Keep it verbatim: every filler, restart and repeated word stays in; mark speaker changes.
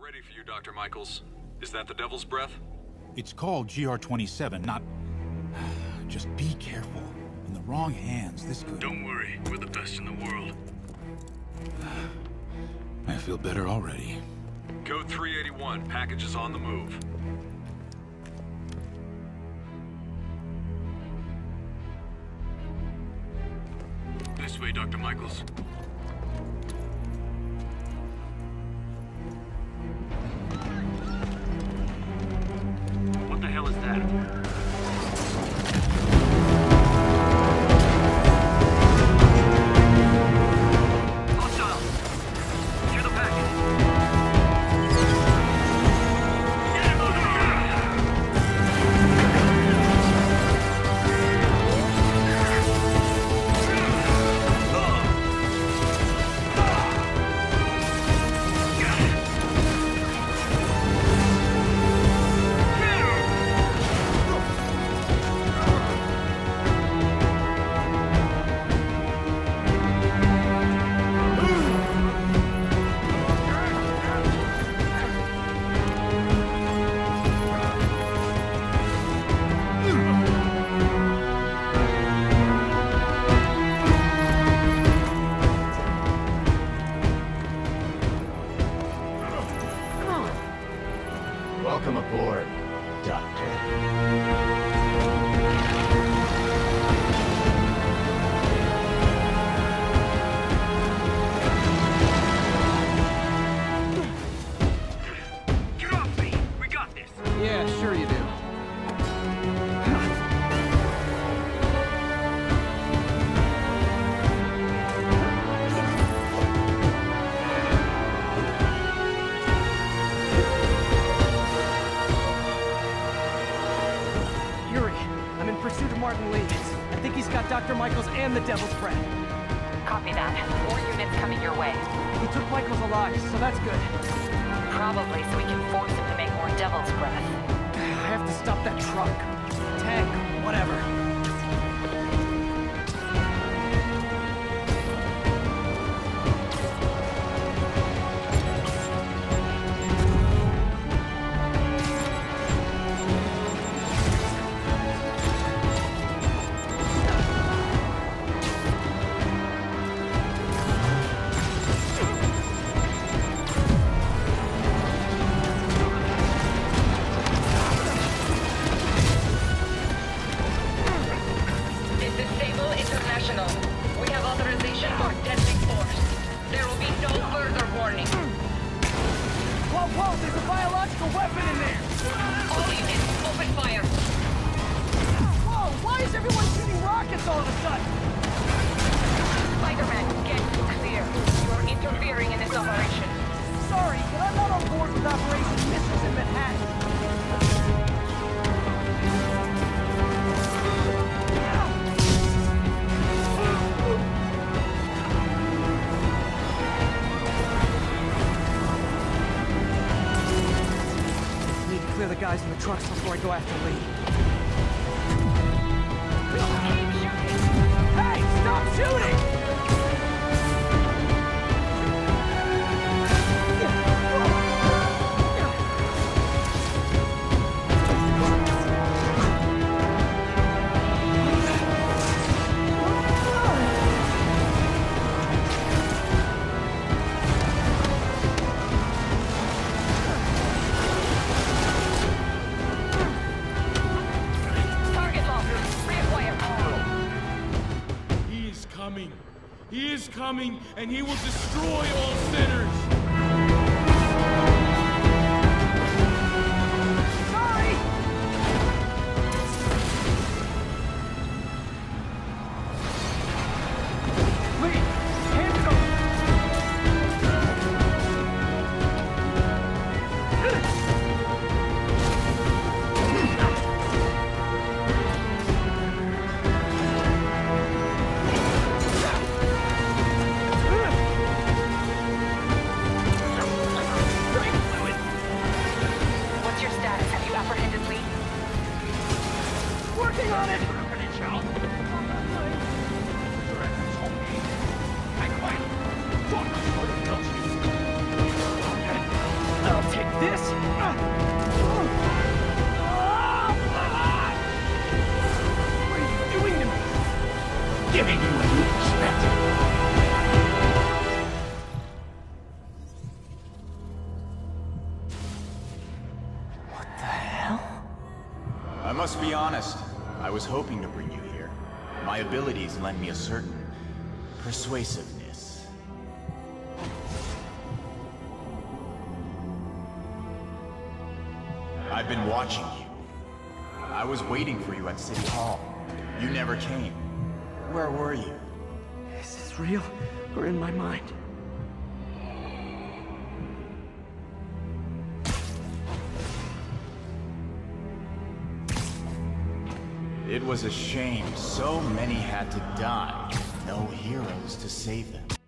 Speaker 1: Ready for you, Doctor Michaels. Is that the Devil's Breath?
Speaker 2: It's called G R twenty-seven, not... Just be careful. In the wrong hands, this could...
Speaker 3: Don't worry, we're the best in the world.
Speaker 2: I feel better already.
Speaker 1: Code three eighty-one, package is on the move.
Speaker 3: This way, Doctor Michaels. What the hell is that?
Speaker 4: Welcome aboard, Doctor.
Speaker 3: Get off me! We got this!
Speaker 5: Yeah, sure you do. Martin Lee. I think he's got Doctor Michaels and the Devil's Breath.
Speaker 6: Copy that. More units coming your way.
Speaker 5: He took Michaels alive, so that's good.
Speaker 6: Probably so we can force him to make more Devil's Breath.
Speaker 5: I have to stop that truck. Tank, whatever. All of a sudden!
Speaker 6: Spiderman, get clear. You're interfering in this operation.
Speaker 5: Sorry, but I'm not on board with Operation Missiles in Manhattan. Need to clear the guys in the trucks before I go after Lee. Hey, stop shooting!
Speaker 3: He is coming, and he will destroy all sinners!
Speaker 5: Sorry! Lee, hands it over! this? What are you doing to me?
Speaker 4: Giving you what you expected.
Speaker 5: What the hell?
Speaker 7: I must be honest. I was hoping to bring you here. My abilities lend me a certain persuasiveness. I've been watching you. I was waiting for you at City Hall. You never came. Where were you?
Speaker 5: Is this real or in my mind?
Speaker 7: It was a shame so many had to die. No heroes to save them.